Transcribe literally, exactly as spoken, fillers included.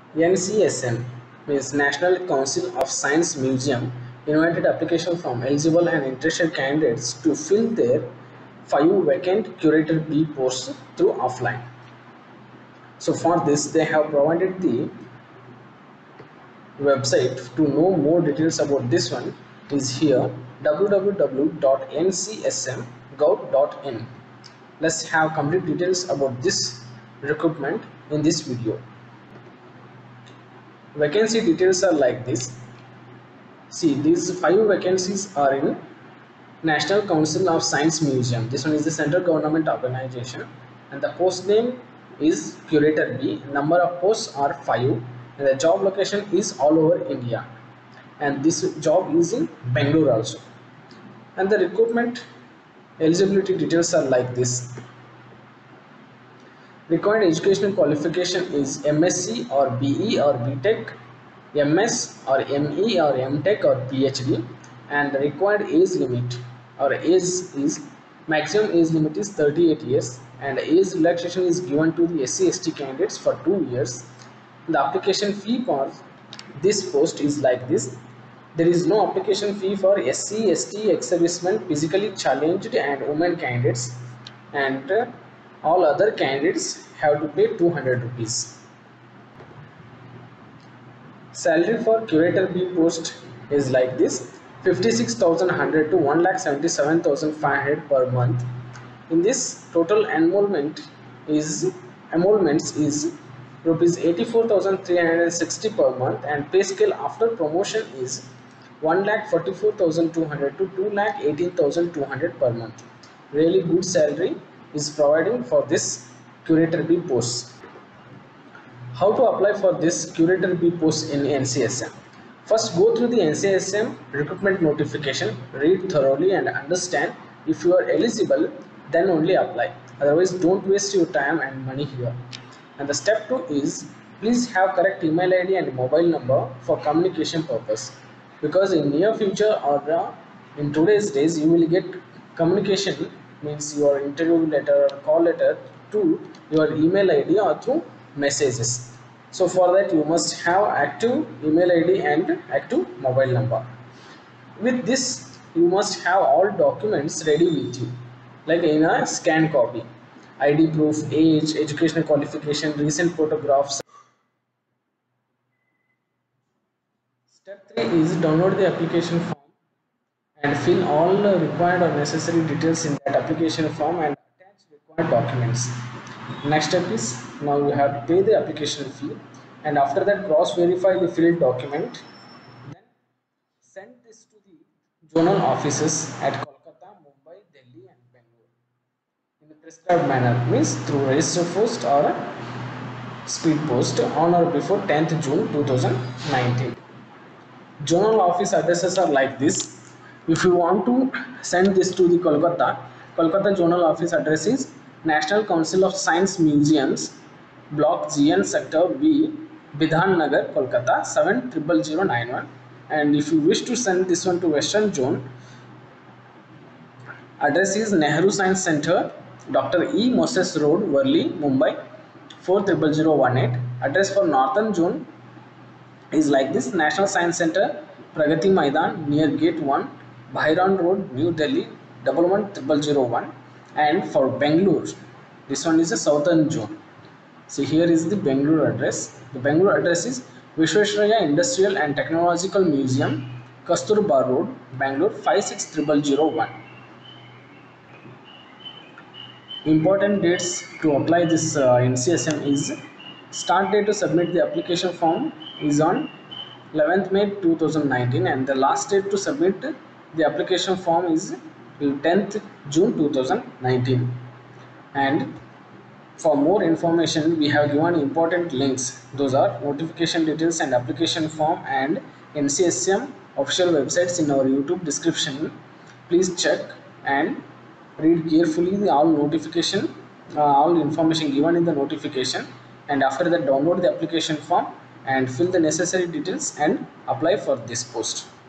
N C S M means National Council of Science Museum invited application from eligible and interested candidates to fill their five vacant curator B posts through offline. So for this they have provided the website. To know more details about this one is here, w w w dot n c s m gov dot in. Let's have complete details about this recruitment in this video. Vacancy details are like this. See, these five vacancies are in National Council of Science Museum. This one is the central government organization, and the post name is Curator B. Number of posts are five, and the job location is all over India. And this job is in Bangalore also. And the recruitment eligibility details are like this. Required educational qualification is M S c or B E or B Tech, M S or M E or M Tech or P H D, and the required age limit or age is maximum age limit is thirty-eight years, and age relaxation is given to the S C S T candidates for two years. The application fee for this post is like this. There is no application fee for S C, S T, ex-servicemen, physically challenged and women candidates, and uh, all other candidates have to pay two hundred rupees. Salary for Curator B post is like this: fifty-six thousand one hundred to one lakh seventy-seven thousand five hundred per month. In this, total enrollment is enrollments is rupees eighty-four thousand three hundred sixty per month, and pay scale after promotion is one lakh forty-four thousand two hundred to two lakh eighteen thousand two hundred per month. Really good salary is providing for this Curator B posts. How to apply for this Curator B post in N C S M? First, go through the N C S M recruitment notification, read thoroughly and understand. If you are eligible, then only apply. Otherwise, don't waste your time and money here. And the step two is, please have correct email I D and mobile number for communication purpose, because in near future or uh, in today's days you will get communication, means your interview letter or call letter, to your email I D or through messages. So for that you must have active email I D and active mobile number. With this you must have all documents ready with you, like in a scanned copy: I D proof, age, educational qualification, recent photographs. Step three is download the application form and fill all the required or necessary details in that application form and attach required documents. Next step is, now you have to pay the application fee, and after that cross verify the filled document. Then send this to the zonal offices at Kolkata, Mumbai, Delhi and Bangalore in the prescribed manner, means through register post or speed post on or before tenth June two thousand nineteen. Zonal office addresses are like this. If you want to send this to the Kolkata, Kolkata zonal office address is National Council of Science Museums, Block G N, Sector B, Bidhan Nagar, Kolkata seven zero zero zero nine one. And if you wish to send this one to Western Zone, address is Nehru Science Center, Doctor E. Moses Road, Worli, Mumbai four zero zero zero one eight. Address for Northern Zone is like this: National Science Center, Pragati Maidan near Gate one, Bhairon Road, New Delhi one one zero zero zero one. And for Bangalore, this one is a Southern Zone. See, here is the Bangalore address. The Bangalore address is Vishwesvaraya Industrial and Technological Museum, Kasturba Road, Bangalore five six zero zero zero one. Important dates to apply this uh, N C S M is: start date to submit the application form is on eleventh May two thousand nineteen, and the last date to submit the application form is tenth June two thousand nineteen. And for more information we have given important links. Those are notification details and application form and N C S M official websites in our YouTube description. Please check and read carefully the all notification, uh, all information given in the notification, and after that download the application form and fill the necessary details and apply for this post.